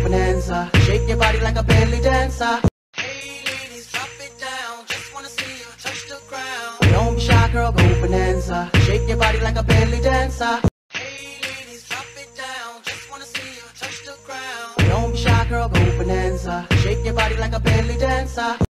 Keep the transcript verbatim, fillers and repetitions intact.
bonanza. Shake your body like a belly dancer. Hey ladies, drop it down. Just wanna see you touch the ground. Don't be shy, girl, go bonanza. Shake your body like a belly dancer. Hey ladies, drop it down. Just wanna see you touch the ground. Don't be shy, girl, go bonanza. Shake your body like a belly dancer.